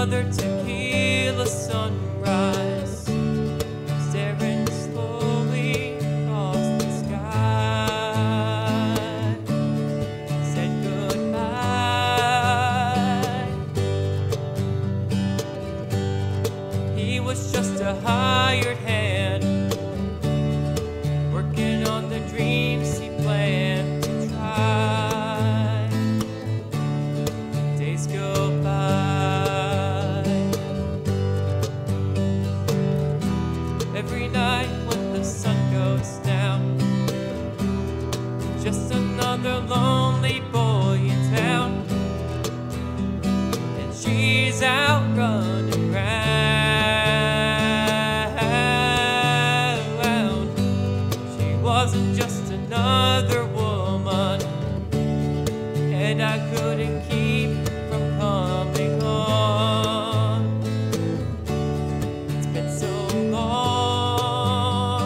another tequila sunrise, staring slowly across the sky. Said goodbye. He was just a hired hand, working on the dreams he planned to try. Days go by. Every night when the sun goes down, just another lonely boy in town, and she's out running round. She wasn't just another woman, and I couldn't keep from coming on. It's been so long.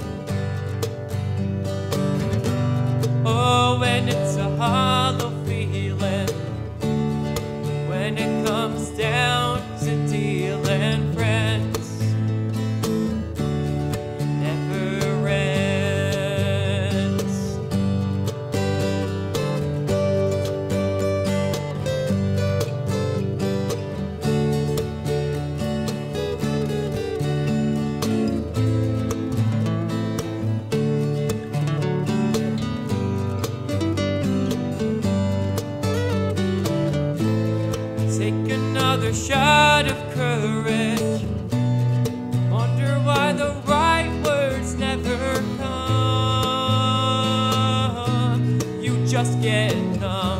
Oh, and it's a hollow feeling when it comes down to dealing friends. Never ends. Take another shot of courage. Wonder why the right words never come. You just get numb.